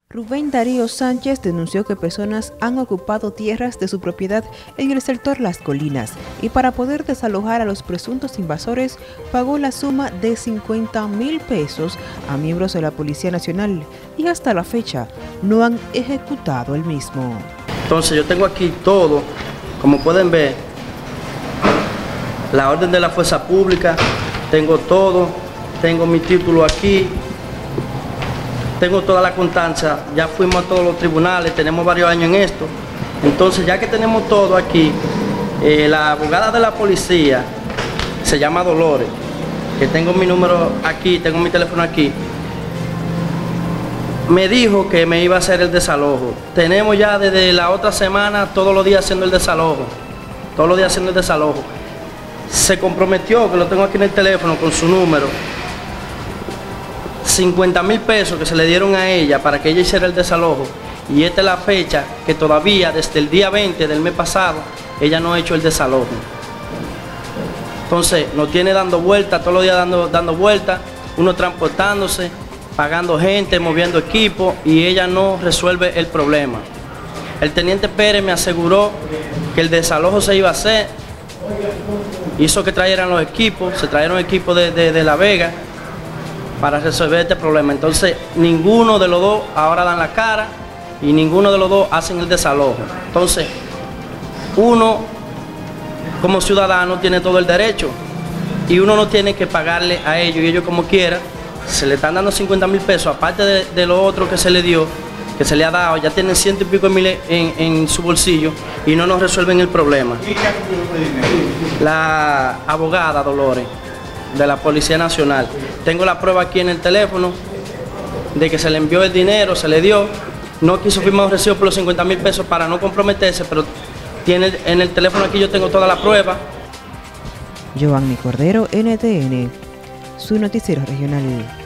Rubén Darío Sánchez denunció que personas han ocupado tierras de su propiedad en el sector Las Colinas y para poder desalojar a los presuntos invasores pagó la suma de 50.000 pesos a miembros de la Policía Nacional y hasta la fecha no han ejecutado el mismo. Entonces yo tengo aquí todo, como pueden ver, la orden de la fuerza pública, tengo todo, tengo mi título aquí. Tengo toda la constancia, ya fuimos a todos los tribunales, tenemos varios años en esto. Entonces, ya que tenemos todo aquí, la abogada de la policía se llama Dolores, que tengo mi número aquí, tengo mi teléfono aquí, me dijo que me iba a hacer el desalojo. Tenemos ya desde la otra semana todos los días haciendo el desalojo, todos los días haciendo el desalojo. Se comprometió, que lo tengo aquí en el teléfono con su número, 50.000 pesos que se le dieron a ella para que ella hiciera el desalojo, y esta es la fecha que todavía desde el día 20 del mes pasado ella no ha hecho el desalojo. Entonces nos tiene dando vueltas, todos los días dando vueltas, uno transportándose, pagando gente, moviendo equipo, y ella no resuelve el problema. El teniente Pérez me aseguró que el desalojo se iba a hacer, hizo que trajeran los equipos, se trajeron equipos de La Vega para resolver este problema. Entonces ninguno de los dos ahora dan la cara y ninguno de los dos hacen el desalojo. Entonces uno como ciudadano tiene todo el derecho y uno no tiene que pagarle a ellos, y ellos como quiera se le están dando 50.000 pesos aparte de lo otro que se le dio, que se le ha dado, ya tienen 100 y pico mil en su bolsillo y no nos resuelven el problema. La abogada Dolores de la Policía Nacional, tengo la prueba aquí en el teléfono de que se le envió el dinero, se le dio, no quiso firmar un recibo por los 50.000 pesos para no comprometerse, pero tiene en el teléfono aquí, yo tengo toda la prueba. Giovanni Cordero, NTN, su noticiero regional.